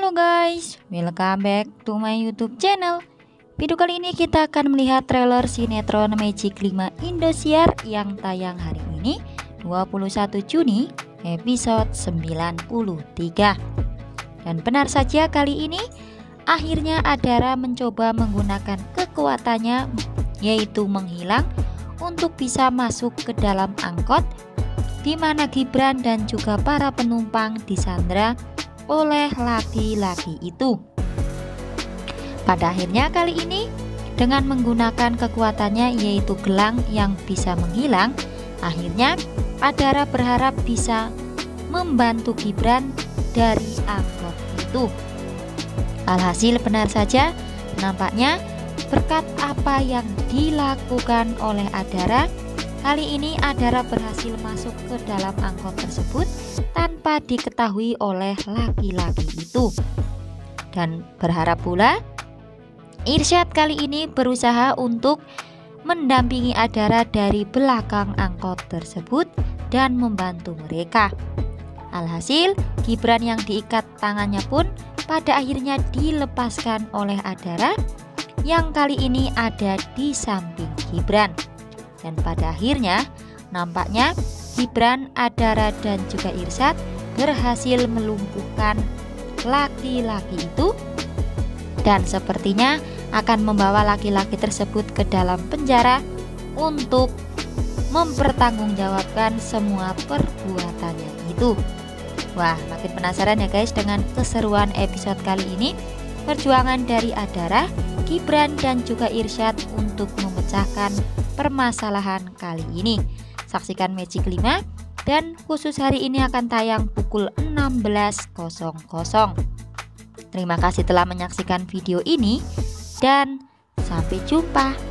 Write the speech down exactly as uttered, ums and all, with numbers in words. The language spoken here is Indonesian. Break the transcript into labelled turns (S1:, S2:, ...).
S1: Halo guys, welcome back to my YouTube channel. Video kali ini kita akan melihat trailer sinetron Magic lima Indosiar yang tayang hari ini dua puluh satu Juni episode sembilan puluh tiga. Dan benar saja, kali ini akhirnya Adara mencoba menggunakan kekuatannya, yaitu menghilang untuk bisa masuk ke dalam angkot, di mana Gibran dan juga para penumpang disandra oleh laki-laki itu. Pada akhirnya kali ini dengan menggunakan kekuatannya, yaitu gelang yang bisa menghilang, akhirnya Adara berharap bisa membantu Gibran dari angkot itu. Alhasil benar saja, nampaknya berkat apa yang dilakukan oleh Adara, kali ini Adara berhasil masuk ke dalam angkot tersebut tanpa diketahui oleh laki-laki itu. Dan berharap pula Irsyad kali ini berusaha untuk mendampingi Adara dari belakang angkot tersebut dan membantu mereka. Alhasil Gibran yang diikat tangannya pun pada akhirnya dilepaskan oleh Adara, yang kali ini ada di samping Gibran. Dan pada akhirnya nampaknya Gibran, Adara dan juga Irsyad berhasil melumpuhkan laki-laki itu, dan sepertinya akan membawa laki-laki tersebut ke dalam penjara untuk mempertanggungjawabkan semua perbuatannya itu. Wah, makin penasaran ya guys dengan keseruan episode kali ini. Perjuangan dari Adara, Gibran dan juga Irsyad untuk memecahkan permasalahan kali ini. Saksikan Magic lima, dan khusus hari ini akan tayang pukul enam belas. Terima kasih telah menyaksikan video ini dan sampai jumpa.